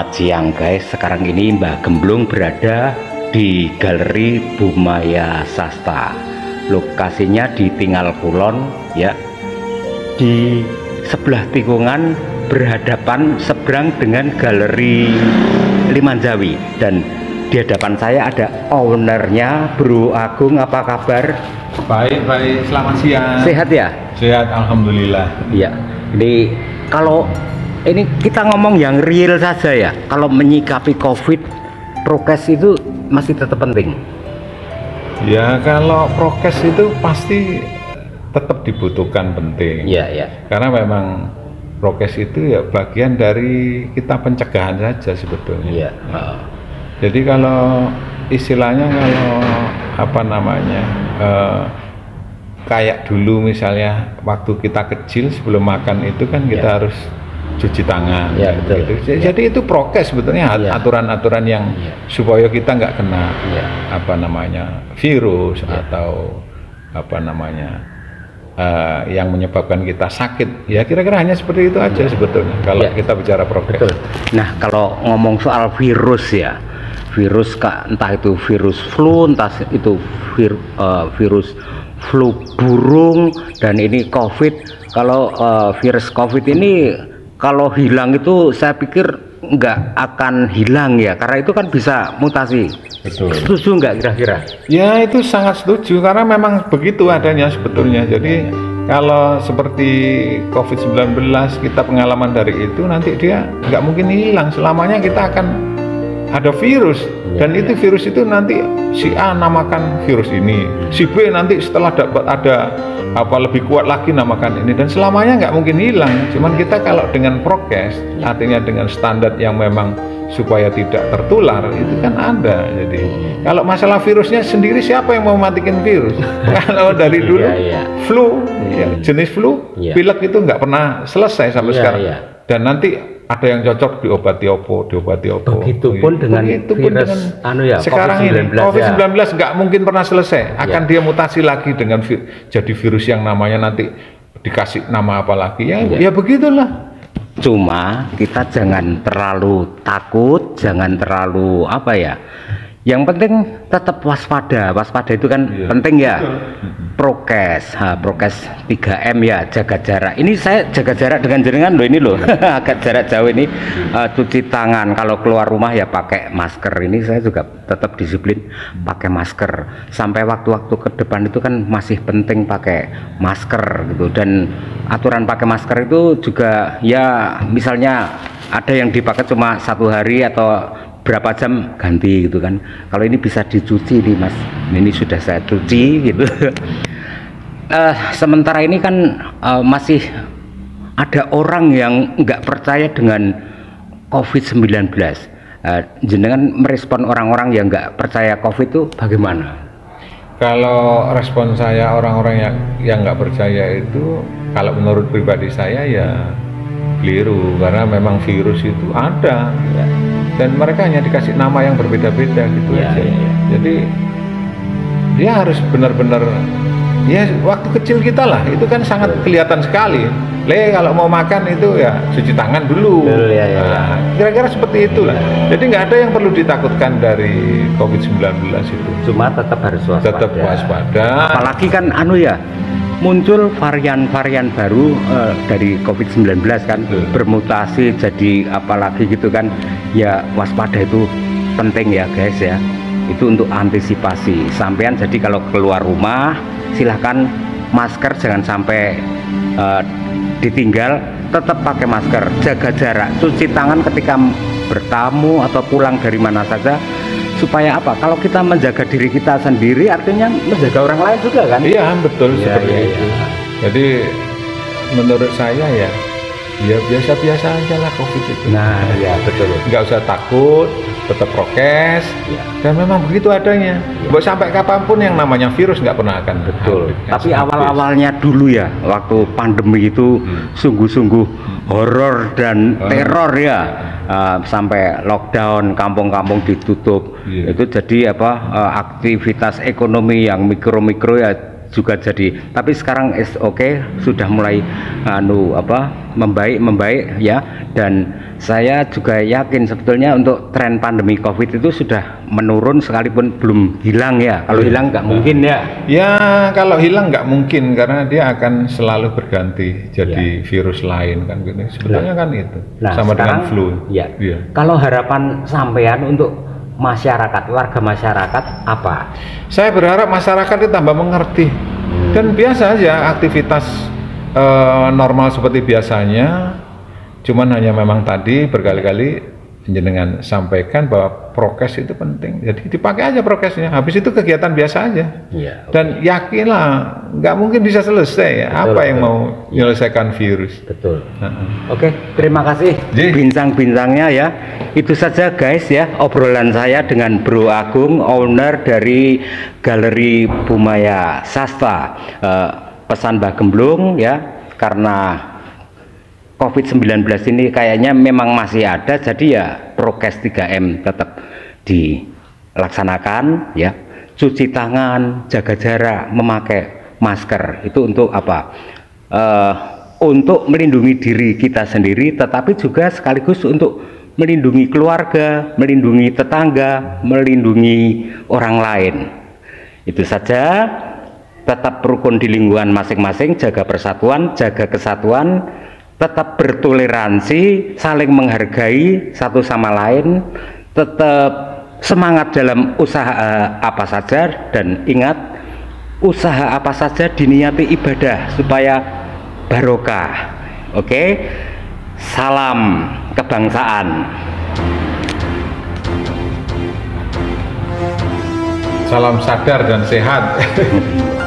Selamat siang guys, sekarang ini Mbah Gemblung berada di Galeri Bumaya Sasta. Lokasinya di Tinggal Kulon ya, di sebelah tikungan berhadapan seberang dengan Galeri Limanjawi. Dan di hadapan saya ada ownernya, Bro Agung. Apa kabar? Baik, selamat siang. Sehat ya? Sehat, alhamdulillah. Iya. Jadi kalau ini kita ngomong yang real saja ya, kalau menyikapi COVID, prokes itu masih tetap penting. Ya, kalau prokes itu pasti tetap dibutuhkan, penting. Iya, iya. Karena memang prokes itu ya bagian dari kita pencegahan saja sebetulnya. Iya. Jadi kalau istilahnya kayak dulu misalnya waktu kita kecil sebelum makan itu kan kita harus cuci tangan, ya, betul. Gitu. Jadi itu prokes sebetulnya, aturan-aturan yang supaya kita nggak kena virus atau yang menyebabkan kita sakit. Ya kira-kira hanya seperti itu aja sebetulnya kalau kita bicara prokes. Betul. Nah, kalau ngomong soal virus ya, virus entah itu virus flu, entah itu virus flu burung, dan ini COVID. Kalau virus COVID ini kalau hilang itu saya pikir nggak akan hilang ya, karena itu kan bisa mutasi. Betul. Setuju nggak kira-kira? Ya, itu sangat setuju karena memang begitu adanya sebetulnya. Jadi kalau seperti COVID-19 kita pengalaman dari itu, nanti dia nggak mungkin hilang, selamanya kita akan ada virus. Dan itu virus itu nanti si A namakan virus ini, si B nanti setelah dapat ada lebih kuat lagi namakan ini, dan selamanya nggak mungkin hilang. Cuman kita kalau dengan prokes, artinya dengan standar yang memang supaya tidak tertular, itu kan ada. Jadi kalau masalah virusnya sendiri, siapa yang mau matikan virus? Kalau dari dulu flu, jenis flu, pilek itu nggak pernah selesai sampai sekarang. Dan nanti ada yang cocok diobati opo. Begitupun dengan virus sekarang ini COVID-19 nggak mungkin pernah selesai. Akan dia mutasi lagi dengan jadi virus yang namanya nanti dikasih nama apa lagi ya begitulah. Cuma kita jangan terlalu takut, jangan terlalu yang penting tetap waspada. Waspada itu kan penting ya. Prokes, prokes 3M ya, jaga jarak. Ini saya jaga jarak dengan jenengan loh, ini loh. Agak jarak jauh ini. Cuci tangan, kalau keluar rumah ya pakai masker. Ini saya juga tetap disiplin pakai masker. Sampai waktu-waktu ke depan itu kan masih penting pakai masker gitu. Dan aturan pakai masker itu juga ya, misalnya ada yang dipakai cuma 1 hari atau berapa jam ganti gitu kan. Kalau ini bisa dicuci nih Mas, ini sudah saya cuci gitu. Sementara ini kan masih ada orang yang nggak percaya dengan COVID-19. Jenengan merespon orang-orang yang nggak percaya COVID itu bagaimana? Kalau respon saya orang-orang yang nggak percaya itu, kalau menurut pribadi saya ya keliru, karena memang virus itu ada dan mereka hanya dikasih nama yang berbeda-beda gitu aja. Jadi dia harus benar-benar waktu kecil kita lah itu kan sangat kelihatan sekali. Kalau mau makan itu ya cuci tangan dulu. Kira-kira seperti itulah. Jadi nggak ada yang perlu ditakutkan dari COVID-19 itu. Cuma tetap harus waspada. Tetap waspada. Apalagi kan muncul varian-varian baru dari COVID-19 kan, bermutasi jadi apalagi gitu kan. Ya waspada itu penting ya guys ya. Itu untuk antisipasi sampean. Jadi kalau keluar rumah silahkan masker, jangan sampai ditinggal, tetap pakai masker, jaga jarak, cuci tangan ketika bertamu atau pulang dari mana saja. Supaya apa? Kalau kita menjaga diri kita sendiri, artinya menjaga orang lain juga kan? Iya, betul, seperti itu. Jadi menurut saya ya biasa-biasa aja lah COVID itu. Nah, ya betul. Nggak usah takut, tetap prokes. Dan memang begitu adanya. Buat sampai kapanpun yang namanya virus nggak pernah akan betul. Tapi awal-awalnya dulu ya, waktu pandemi itu sungguh-sungguh horor dan teror ya. Sampai lockdown, kampung-kampung ditutup. Itu jadi aktivitas ekonomi yang mikro-mikro ya juga jadi, tapi sekarang is oke, sudah mulai membaik ya, dan saya juga yakin sebetulnya untuk tren pandemi COVID itu sudah menurun sekalipun belum hilang ya. Kalau hilang nggak mungkin ya. Ya kalau hilang nggak mungkin karena dia akan selalu berganti jadi virus lain kan gitu. Sebetulnya kan itu sama dengan flu. Ya. Kalau harapan sampean untuk masyarakat, warga masyarakat apa? Saya berharap masyarakat itu tambah mengerti dan biasa aja aktivitas normal seperti biasanya. Cuman hanya memang tadi berkali-kali jenengan sampaikan bahwa prokes itu penting. Jadi dipakai aja prokesnya. Habis itu kegiatan biasa aja. Ya, dan yakinlah nggak mungkin bisa selesai. Betul, apa yang mau menyelesaikan virus? Betul. Oke, terima kasih bincang-bincangnya ya. Itu saja guys ya obrolan saya dengan Bro Agung, owner dari Galeri Bumaya Sastra. Pesan Mbah Gemblung ya, karena COVID-19 ini kayaknya memang masih ada, jadi ya prokes 3M tetap dilaksanakan ya. Cuci tangan, jaga jarak, memakai masker, itu untuk apa? Untuk melindungi diri kita sendiri, tetapi juga sekaligus untuk melindungi keluarga, melindungi tetangga, melindungi orang lain. Itu saja, tetap rukun di lingkungan masing-masing, jaga persatuan, jaga kesatuan, tetap bertoleransi, saling menghargai satu sama lain, tetap semangat dalam usaha apa saja, dan ingat usaha apa saja diniati ibadah supaya barokah. Oke, salam kebangsaan. Salam sadar dan sehat.